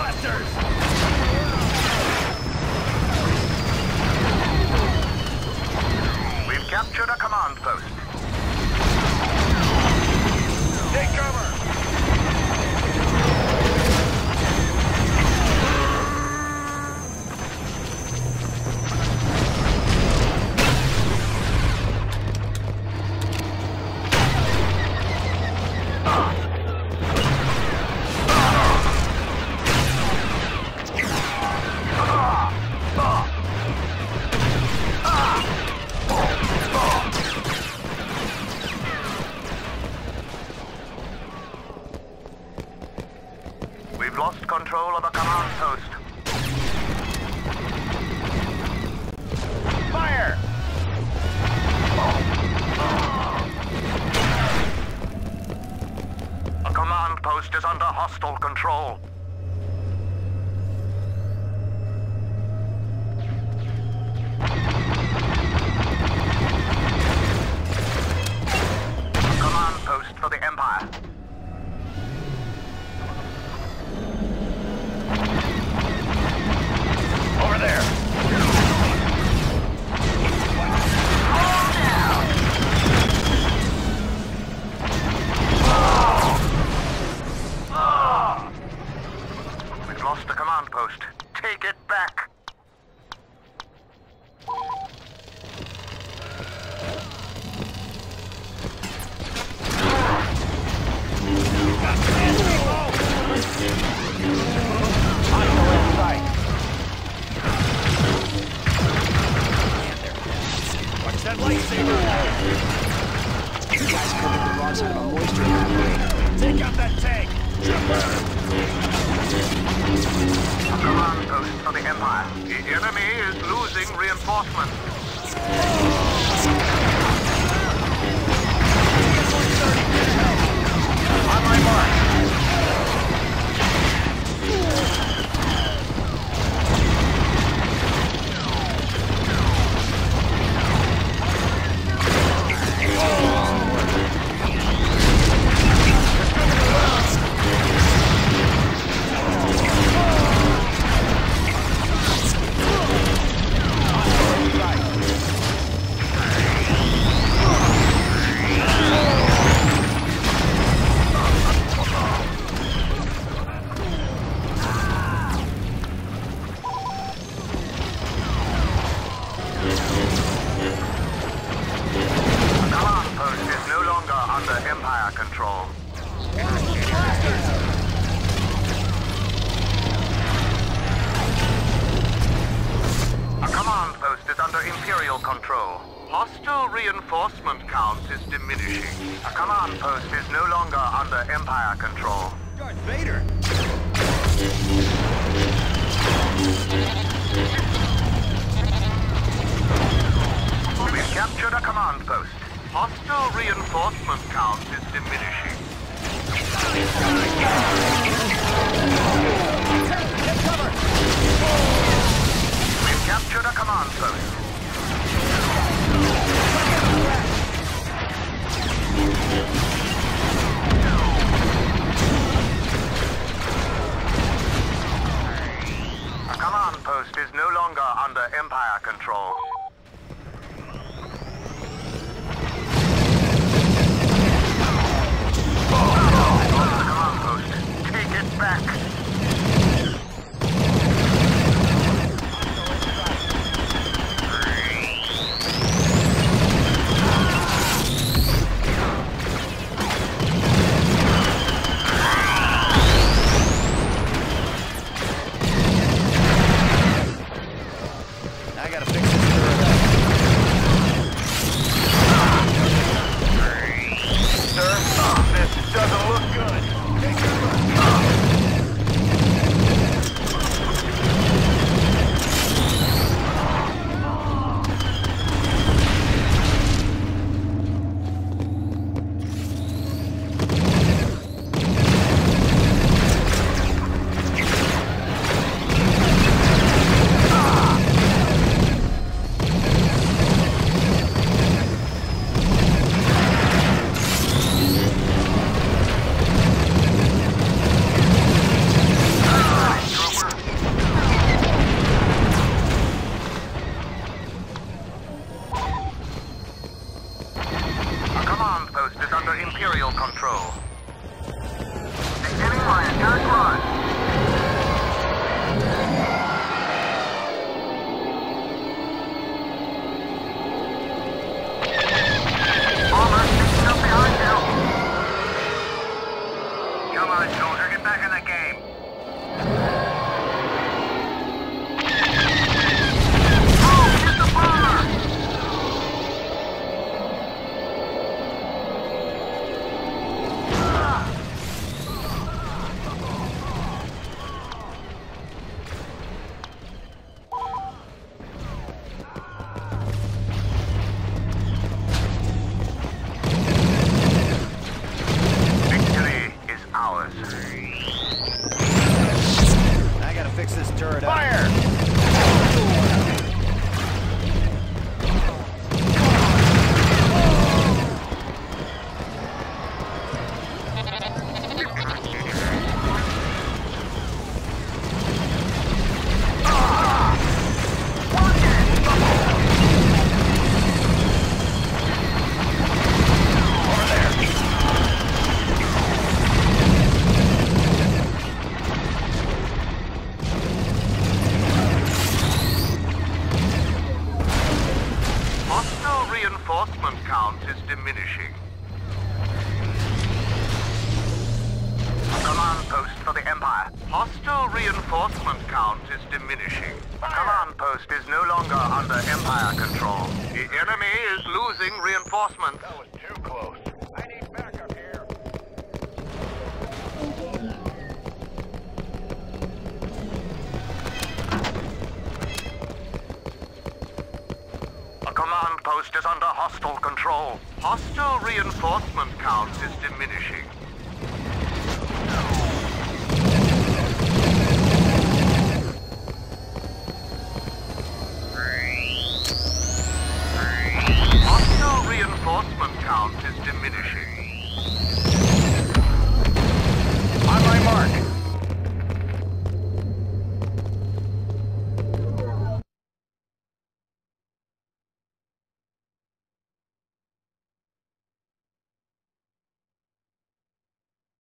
We've captured a command post. Take cover! We've lost control of a command post. Fire! A command post is under hostile control. Command post for the Empire. Over there. We've lost the command post. Take it back. Watch that lightsaber! You guys covered the wrong side of a moisture evaporator. Take out that tank! A command post for the Empire. The enemy is losing reinforcements. On my mark. Empire control. A command post is under Imperial control. Hostile reinforcement count is diminishing. A command post is no longer under Empire control. Darth Vader! We've captured a command post. Hostile reinforcement count is diminishing. Get cover! We've captured a command post. A command post is no longer under Empire control. Back. Imperial control. Beginning my attack run. Bomber sneaking up behind you. Come on, soldier, get back in the game. Oh, get the bomber! Victory is ours. I gotta fix this turret up. Fire! Hostile reinforcement count is diminishing. A command post for the Empire. Hostile reinforcement count is diminishing. Command post is no longer under Empire control. The enemy is losing reinforcements. That was too close. I need backup here. A command post is under hostile control. Hostile reinforcement count is diminishing.